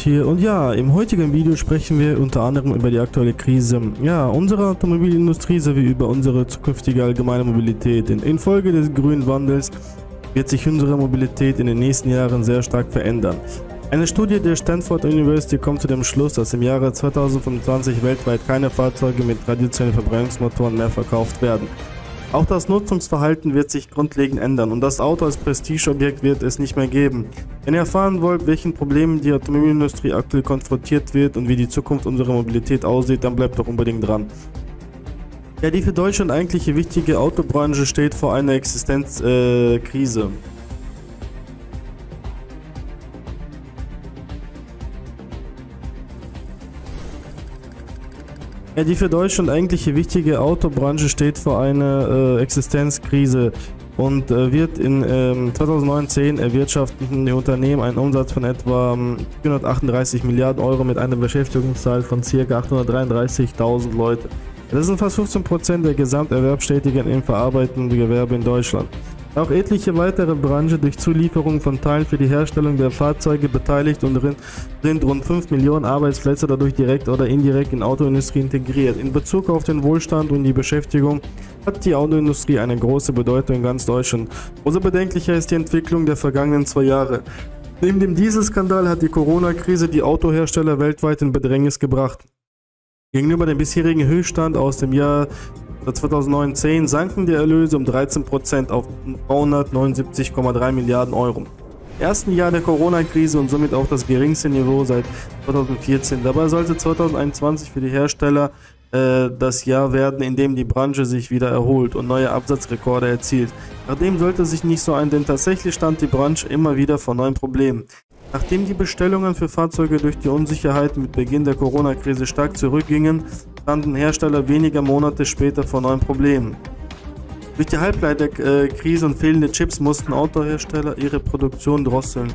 hier und ja, im heutigen Video sprechen wir unter anderem über die aktuelle Krise, ja, unserer Automobilindustrie sowie über unsere zukünftige allgemeine Mobilität. Infolge des grünen Wandels wird sich unsere Mobilität in den nächsten Jahren sehr stark verändern. Eine Studie der Stanford University kommt zu dem Schluss, dass im Jahre 2025 weltweit keine Fahrzeuge mit traditionellen Verbrennungsmotoren mehr verkauft werden. Auch das Nutzungsverhalten wird sich grundlegend ändern und das Auto als Prestigeobjekt wird es nicht mehr geben. Wenn ihr erfahren wollt, welchen Problemen die Automobilindustrie aktuell konfrontiert wird und wie die Zukunft unserer Mobilität aussieht, dann bleibt doch unbedingt dran. Ja, die für Deutschland eigentlich wichtige Autobranche steht vor einer Existenzkrise. Ja, die für Deutschland eigentlich wichtige Autobranche steht vor einer Existenzkrise und wird in 2019 erwirtschaften die Unternehmen einen Umsatz von etwa 438 Milliarden Euro mit einer Beschäftigungszahl von ca. 833.000 Leute. Das sind fast 15% der Gesamterwerbstätigen im verarbeitenden Gewerbe in Deutschland. Auch etliche weitere Branchen durch Zulieferung von Teilen für die Herstellung der Fahrzeuge beteiligt und sind rund 5 Millionen Arbeitsplätze dadurch direkt oder indirekt in die Autoindustrie integriert. In Bezug auf den Wohlstand und die Beschäftigung hat die Autoindustrie eine große Bedeutung in ganz Deutschland. Umso bedenklicher ist die Entwicklung der vergangenen 2 Jahre. Neben dem Dieselskandal hat die Corona-Krise die Autohersteller weltweit in Bedrängnis gebracht. Gegenüber dem bisherigen Höchststand aus dem Jahr 2019 sanken die Erlöse um 13% auf 379,3 Milliarden Euro. Im ersten Jahr der Corona-Krise und somit auch das geringste Niveau seit 2014. Dabei sollte 2021 für die Hersteller das Jahr werden, in dem die Branche sich wieder erholt und neue Absatzrekorde erzielt. Nachdem sollte sich nicht so ein, denn tatsächlich stand die Branche immer wieder vor neuen Problemen. Nachdem die Bestellungen für Fahrzeuge durch die Unsicherheit mit Beginn der Corona-Krise stark zurückgingen, standen Hersteller weniger Monate später vor neuen Problemen. Durch die Halbleiterkrise und fehlende Chips mussten Autohersteller ihre Produktion drosseln,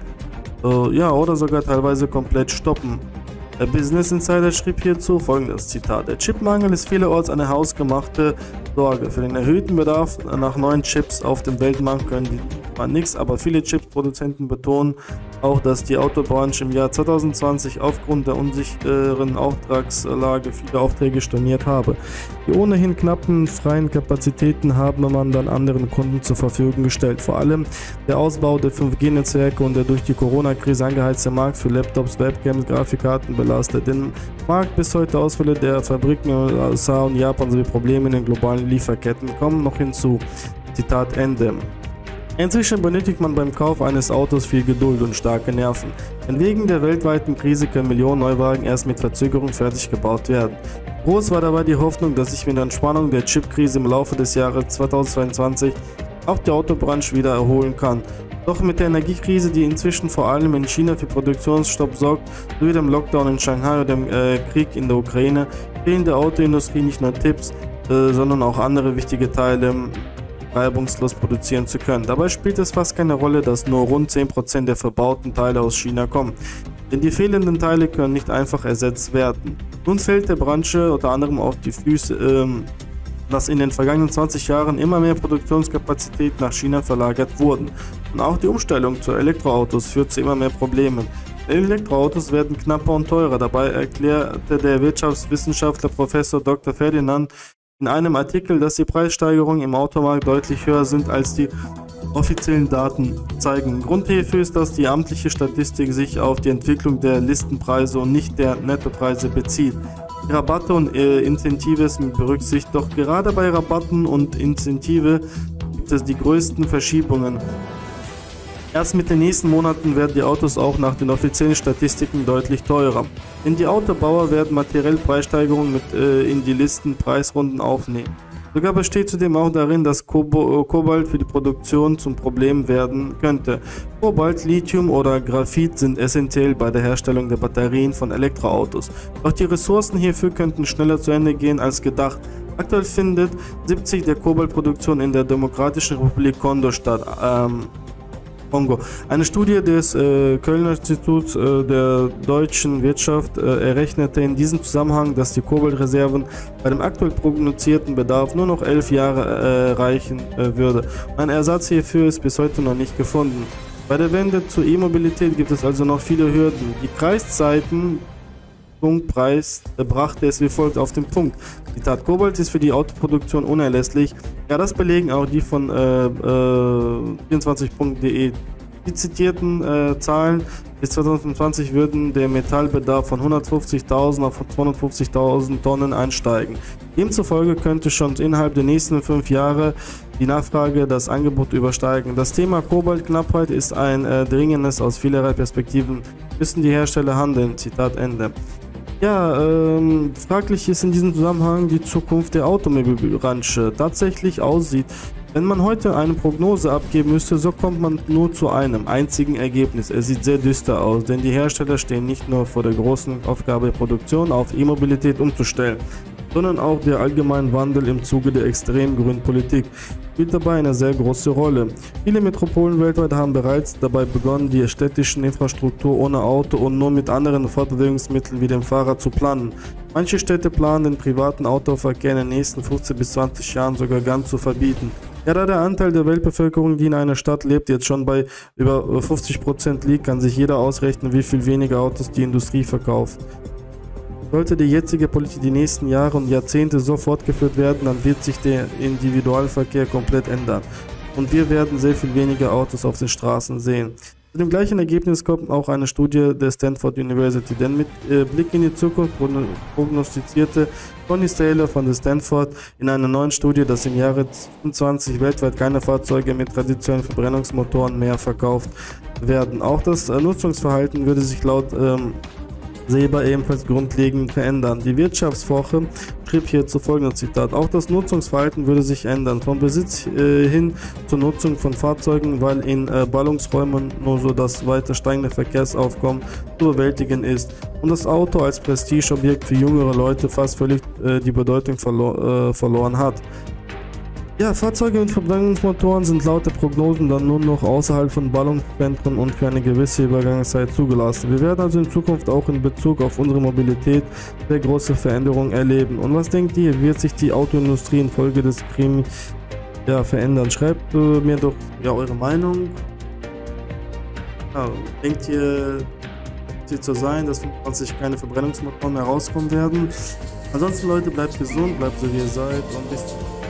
oder sogar teilweise komplett stoppen. Der Business Insider schrieb hierzu folgendes Zitat: Der Chipmangel ist vielerorts eine hausgemachte Sorge. Für den erhöhten Bedarf nach neuen Chips auf dem Weltmarkt können die nichts, aber viele Chipsproduzenten betonen auch, dass die Autobranche im Jahr 2020 aufgrund der unsicheren Auftragslage viele Aufträge storniert habe. Die ohnehin knappen freien Kapazitäten habe man dann anderen Kunden zur Verfügung gestellt. Vor allem der Ausbau der 5G-Netzwerke und der durch die Corona-Krise angeheizte Markt für Laptops, Webcams, Grafikkarten belastet den Markt. Bis heute Ausfälle der Fabriken in den USA und Japan sowie Probleme in den globalen Lieferketten kommen noch hinzu. Zitat Ende. Inzwischen benötigt man beim Kauf eines Autos viel Geduld und starke Nerven, denn wegen der weltweiten Krise können Millionen Neuwagen erst mit Verzögerung fertig gebaut werden. Groß war dabei die Hoffnung, dass sich mit der Entspannung der Chipkrise im Laufe des Jahres 2022 auch die Autobranche wieder erholen kann. Doch mit der Energiekrise, die inzwischen vor allem in China für Produktionsstopp sorgt, sowie dem Lockdown in Shanghai und dem Krieg in der Ukraine, fehlen der Autoindustrie nicht nur Tipps, sondern auch andere wichtige Teile, reibungslos produzieren zu können. Dabei spielt es fast keine Rolle, dass nur rund 10% der verbauten Teile aus China kommen, denn die fehlenden Teile können nicht einfach ersetzt werden. Nun fällt der Branche unter anderem auf die Füße, dass in den vergangenen 20 Jahren immer mehr Produktionskapazitäten nach China verlagert wurden. Und auch die Umstellung zu Elektroautos führt zu immer mehr Problemen. Elektroautos werden knapper und teurer. Dabei erklärte der Wirtschaftswissenschaftler Professor Dr. Ferdinand in einem Artikel, dass die Preissteigerungen im Automarkt deutlich höher sind, als die offiziellen Daten zeigen. Grund hierfür ist, dass die amtliche Statistik sich auf die Entwicklung der Listenpreise und nicht der Nettopreise bezieht. Die Rabatte und Incentive sind berücksichtigt, doch gerade bei Rabatten und Incentive gibt es die größten Verschiebungen. Erst mit den nächsten Monaten werden die Autos auch nach den offiziellen Statistiken deutlich teurer. Denn die Autobauer werden materiell Preissteigerungen mit in die Listenpreisrunden aufnehmen. Sogar besteht zudem auch darin, dass Kobalt für die Produktion zum Problem werden könnte. Kobalt, Lithium oder Graphit sind essentiell bei der Herstellung der Batterien von Elektroautos. Doch die Ressourcen hierfür könnten schneller zu Ende gehen als gedacht. Aktuell findet 70% der Kobaltproduktion in der Demokratischen Republik Kongo statt. Eine Studie des Kölner Instituts der deutschen Wirtschaft errechnete in diesem Zusammenhang, dass die Kobaltreserven bei dem aktuell prognozierten Bedarf nur noch 11 Jahre reichen würde. Ein Ersatz hierfür ist bis heute noch nicht gefunden. Bei der Wende zur E-Mobilität gibt es also noch viele Hürden. Die Kreiszeiten Punktpreis brachte es wie folgt auf den Punkt. Zitat: Kobalt ist für die Autoproduktion unerlässlich. Ja, das belegen auch die von 24.de. Die zitierten Zahlen bis 2025 würden der Metallbedarf von 150.000 auf 250.000 Tonnen einsteigen. Demzufolge könnte schon innerhalb der nächsten 5 Jahre die Nachfrage das Angebot übersteigen. Das Thema Kobaltknappheit ist ein dringendes. Aus vielerlei Perspektiven müssen die Hersteller handeln. Zitat Ende. Ja, fraglich ist in diesem Zusammenhang die Zukunft der Automobilbranche tatsächlich aussieht. Wenn man heute eine Prognose abgeben müsste, so kommt man nur zu einem einzigen Ergebnis. Es sieht sehr düster aus, denn die Hersteller stehen nicht nur vor der großen Aufgabe, Produktion auf E-Mobilität umzustellen, sondern auch der allgemeine Wandel im Zuge der extremen grünen Politik spielt dabei eine sehr große Rolle. Viele Metropolen weltweit haben bereits dabei begonnen, die städtische Infrastruktur ohne Auto und nur mit anderen Fortbewegungsmitteln wie dem Fahrrad zu planen. Manche Städte planen, den privaten Autoverkehr in den nächsten 15 bis 20 Jahren sogar ganz zu verbieten. Ja, da der Anteil der Weltbevölkerung, die in einer Stadt lebt, jetzt schon bei über 50% liegt, kann sich jeder ausrechnen, wie viel weniger Autos die Industrie verkauft. Sollte die jetzige Politik die nächsten Jahre und Jahrzehnte so fortgeführt werden, dann wird sich der Individualverkehr komplett ändern und wir werden sehr viel weniger Autos auf den Straßen sehen. Zu dem gleichen Ergebnis kommt auch eine Studie der Stanford University, denn mit Blick in die Zukunft prognostizierte Connie Taylor von der Stanford in einer neuen Studie, dass im Jahre 2020 weltweit keine Fahrzeuge mit traditionellen Verbrennungsmotoren mehr verkauft werden. Auch das Nutzungsverhalten würde sich laut Seber ebenfalls grundlegend verändern. Die Wirtschaftswoche schrieb hierzu folgendes Zitat: Auch das Nutzungsverhalten würde sich ändern, vom Besitz hin zur Nutzung von Fahrzeugen, weil in Ballungsräumen nur so das weiter steigende Verkehrsaufkommen zu bewältigen ist und das Auto als Prestigeobjekt für jüngere Leute fast völlig die Bedeutung verloren hat. Ja, Fahrzeuge mit Verbrennungsmotoren sind laut der Prognosen dann nur noch außerhalb von Ballungszentren und für eine gewisse Übergangszeit zugelassen. Wir werden also in Zukunft auch in Bezug auf unsere Mobilität sehr große Veränderungen erleben. Und was denkt ihr, wird sich die Autoindustrie infolge des Krimi verändern? Schreibt mir doch eure Meinung. Ja, denkt ihr, wird so sein, dass 25 keine Verbrennungsmotoren mehr rauskommen werden? Ansonsten Leute, bleibt gesund, bleibt so wie ihr seid und bis